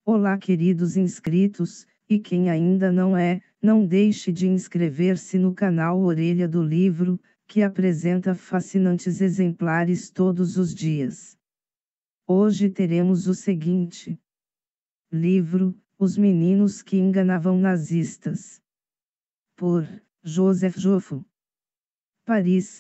Olá, queridos inscritos, e quem ainda não é, não deixe de inscrever-se no canal Orelha do Livro, que apresenta fascinantes exemplares todos os dias. Hoje teremos o seguinte livro: Os Meninos que Enganavam Nazistas. Por Joseph Joffo. Paris,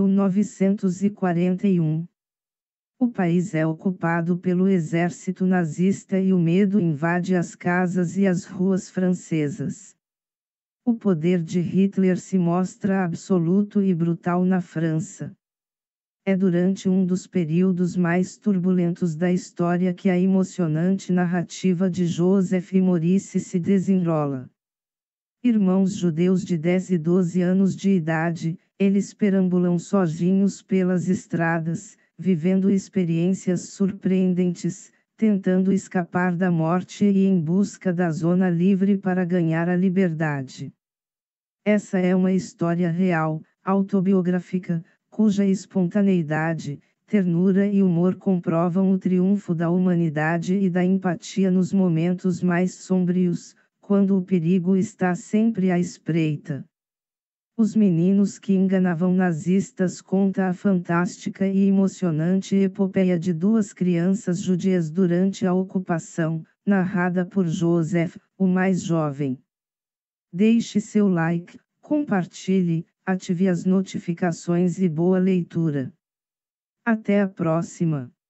1941. O país é ocupado pelo exército nazista e o medo invade as casas e as ruas francesas. O poder de Hitler se mostra absoluto e brutal na França. É durante um dos períodos mais turbulentos da história que a emocionante narrativa de Joseph e Maurice se desenrola. Irmãos judeus de 10 e 12 anos de idade, eles perambulam sozinhos pelas estradas, vivendo experiências surpreendentes, tentando escapar da morte e em busca da zona livre para ganhar a liberdade. Essa é uma história real, autobiográfica, cuja espontaneidade, ternura e humor comprovam o triunfo da humanidade e da empatia nos momentos mais sombrios, quando o perigo está sempre à espreita. Os Meninos que Enganavam Nazistas conta a fantástica e emocionante epopeia de duas crianças judias durante a ocupação, narrada por Joseph, o mais jovem. Deixe seu like, compartilhe, ative as notificações e boa leitura. Até a próxima!